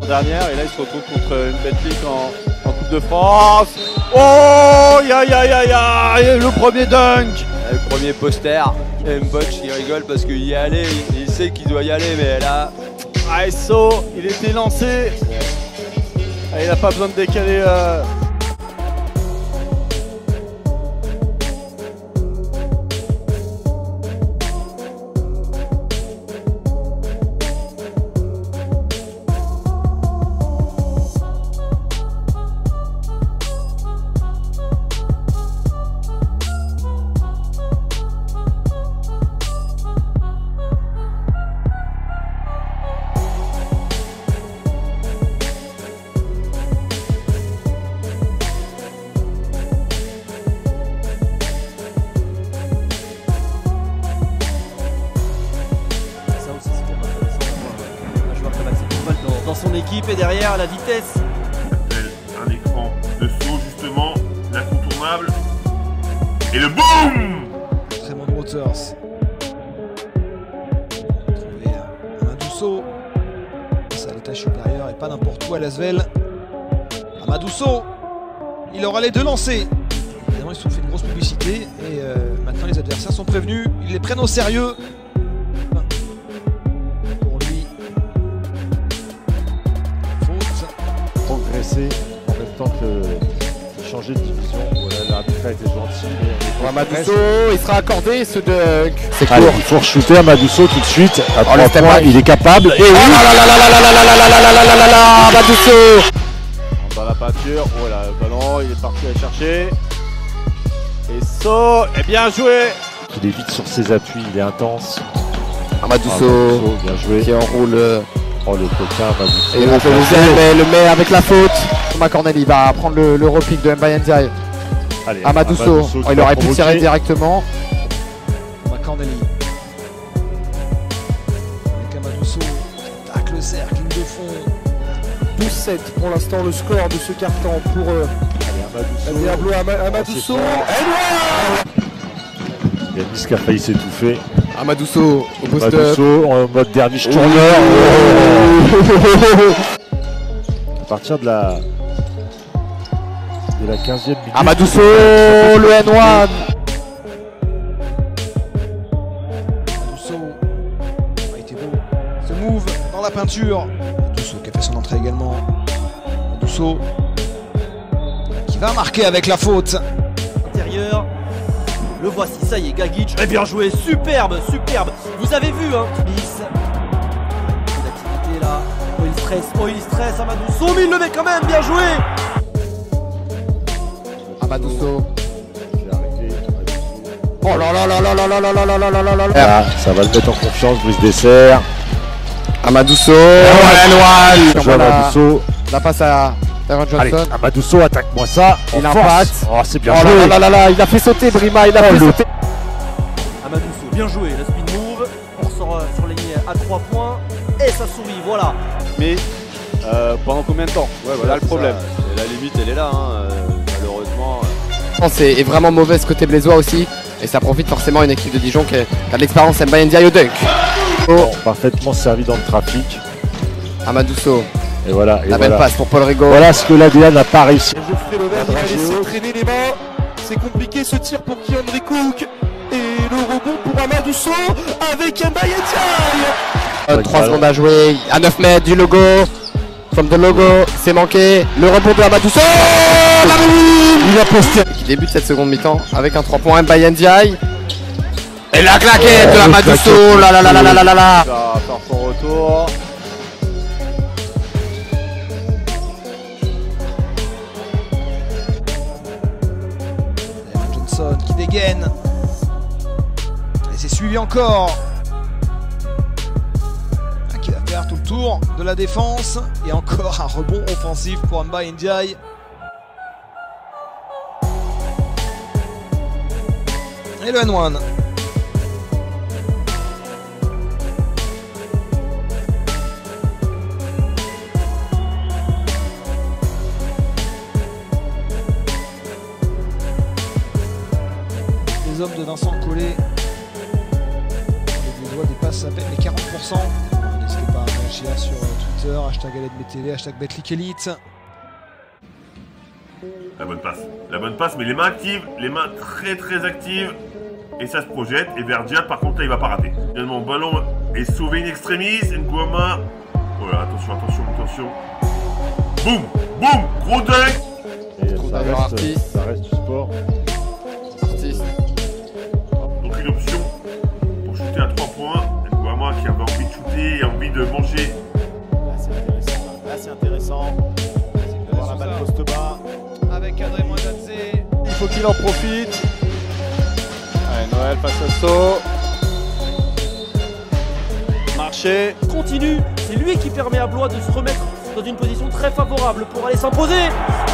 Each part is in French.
dernière et là il se retrouve contre une Betclic en Coupe de France. Oh, le premier dunk, le premier poster. Et Mbotch il rigole parce qu'il y est allé, il sait qu'il doit y aller, mais là, ASO, il était lancé. Il n'a pas besoin de décaler. Dans son équipe et derrière la vitesse. Un écran de saut justement, l'incontournable. Et le boum! Tremont Waters. Trouver Amadou Sow. C'est à l'étage supérieur et pas n'importe où à Lasvel. Amadou Sow. Il aura les deux lancés. Évidemment, ils se sont fait une grosse publicité et maintenant les adversaires sont prévenus. Ils les prennent au sérieux. En même temps que changer de division. Voilà, l'arbitre a été gentil. Amadou Sow, il sera accordé ce dunk. C'est court. Il faut shooter Amadou Sow tout de suite. À 3 points, il est capable. Et oui, Amadou Sow. Dans la peinture, oh là, le ballon, il est parti aller chercher. Et Sow, et bien joué. Il est vite sur ses appuis, il est intense. Amadou Sow, bien joué. qui enroule. Oh le coquin, Amadou Sow. Et il fait le met avec la faute. McCornell, il va prendre le repique de Mbaye Ndiaye. Allez, Amadou Sow, il aurait pu tirer directement. McCornell. Avec Amadou Sow qui attaque le cercle, ligne de fond. 12-7 pour l'instant le score de ce carton pour Diablo Amadou Sow. Il y a Nice qui a failli s'étouffer. Amadou Sow au post-up. Amadou Sow en mode derviche tourneur. À partir de la 15e minute. Amadou Sow, le N1. Amadou Sow a été beau. Ce move dans la peinture. Amadou Sow qui a fait son entrée également. Amadou Sow qui va marquer avec la faute. Intérieur. Le voici, ça y est, Gagic. Et bien joué, superbe, superbe. Vous avez vu, hein, Smith. L'activité là. Oh, il stresse, Amadou Sow, mais il le met quand même, bien joué. Amadou Sow. Oh là là là là là là là là là là là là là. Ça va le mettre en confiance, Brice Dessert. Amadou Sow. Amadou Sow. La passe à Tyron Johnson. Allez, Amadou Sow, attaque-moi ça. Il impacte. Oh, c'est bien Oh joué. là là là, il a fait sauter Brima, il a fait sauter. Amadou Sow, bien joué, le spin move. On ressort sur la ligne à 3 points. Et ça sourit, voilà. Mais pendant combien de temps? Ouais, voilà le problème. Et la limite, elle est là, hein, malheureusement. C'est vraiment mauvaise côté blésois aussi. Et ça profite forcément à une équipe de Dijon qui a de l'expérience. Mbaye Ndiaye au dunk. Bon, parfaitement servi dans le trafic. Amadou Sow. Et voilà. La belle passe pour Paul Rigaud. Voilà ce que l'ADA n'a pas réussi. Geoffrey Levert, il va laisser traîner les mains. C'est compliqué ce tir pour Keandre Cook. Et le rebond pour Amadou Sow avec Mbaye Ndiaye. 3 secondes à jouer. À 9 mètres du logo. From the logo. C'est manqué. Le rebond de Amadou Sow. Il a posté. Qui débute cette seconde mi-temps avec un 3 points. Mbaye Ndiaye. Et la claquette de Amadou Sow. La la la la la la la la. Ça va faire son retour. Johnson qui dégaine. Et c'est suivi encore. Qui va faire tout le tour de la défense. Et encore un rebond offensif pour Mbaye Ndiaye. Et le N1. Les hommes de Vincent Collet. Les Blésois dépassent à peine les 40%. N'hésitez pas à réagir sur Twitter. Twitter, hashtag AledMetele, hashtag BetClickElite. La bonne passe, mais les mains actives, les mains très très actives. Et ça se projette. Et Verdia, par contre, là, il va pas rater. Finalement, ballon est sauvé in extremis. Nguama. Voilà, attention. Boum, gros dunk. Et d'ailleurs Artis. ça reste du sport. Artiste. Donc une option pour shooter à 3 points. Nguama qui avait envie de shooter et envie de manger. Là, c'est intéressant. Voir la balle poste bas. Avec André Moindadze. Il faut qu'il en profite. Allez, Noël face à So. Marché. Continue, c'est lui qui permet à Blois de se remettre dans une position très favorable pour aller s'imposer.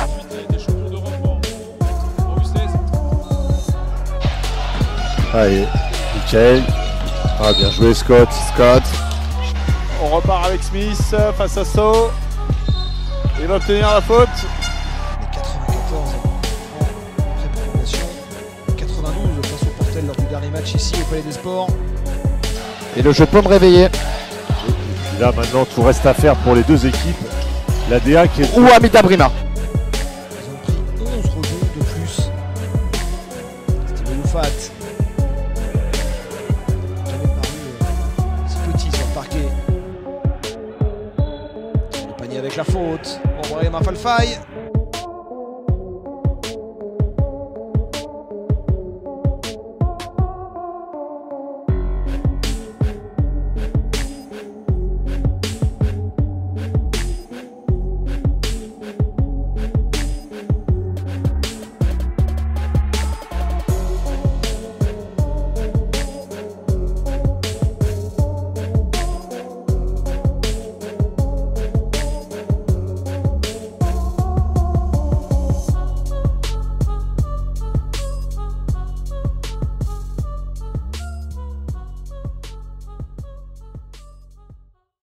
Allez, Michael. Ah, bien joué Scott. On repart avec Smith face à So. Il va obtenir la faute. Les 94 après prolongation. 92 face au Portel lors du dernier match ici au Palais des Sports. Et le jeu peut me réveiller. Et puis là, maintenant, tout reste à faire pour les deux équipes. La DA qui est... Ou Amida Brima. Ils ont pris 11 rebonds de plus. C'était Loufat. Jamais paru si petit sur le parquet. Le panier avec la faute. Bon, Brahim Falfaï.